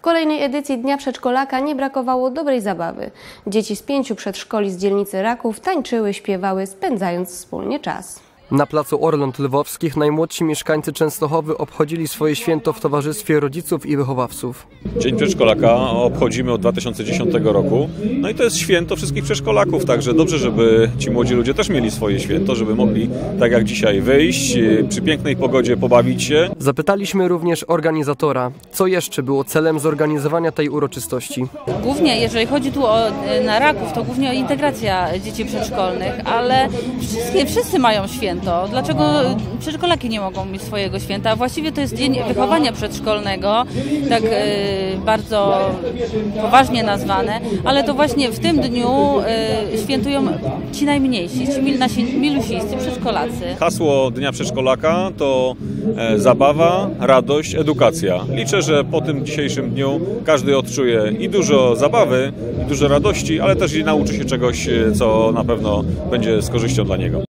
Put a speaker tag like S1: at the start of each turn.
S1: kolejnej edycji Dnia Przedszkolaka nie brakowało dobrej zabawy. Dzieci z 5 przedszkoli z dzielnicy Raków tańczyły, śpiewały, spędzając wspólnie czas.
S2: Na placu Orląt Lwowskich najmłodsi mieszkańcy Częstochowy obchodzili swoje święto w towarzystwie rodziców i wychowawców.
S3: Dzień Przedszkolaka obchodzimy od 2010 roku. No i to jest święto wszystkich przedszkolaków, także dobrze, żeby ci młodzi ludzie też mieli swoje święto, żeby mogli, tak jak dzisiaj, wyjść, przy pięknej pogodzie pobawić się.
S2: Zapytaliśmy również organizatora, co jeszcze było celem zorganizowania tej uroczystości.
S4: Głównie, jeżeli chodzi tu na Raków, to głównie o integracja dzieci przedszkolnych, ale wszyscy mają święto. Dlaczego przedszkolaki nie mogą mieć swojego święta? Właściwie to jest Dzień Wychowania Przedszkolnego, tak bardzo poważnie nazwane, ale to właśnie w tym dniu świętują ci najmniejsi, ci nasi milusińscy przedszkolacy.
S3: Hasło Dnia Przedszkolaka to zabawa, radość, edukacja. Liczę, że po tym dzisiejszym dniu każdy odczuje i dużo zabawy, i dużo radości, ale też i nauczy się czegoś, co na pewno będzie z korzyścią dla niego.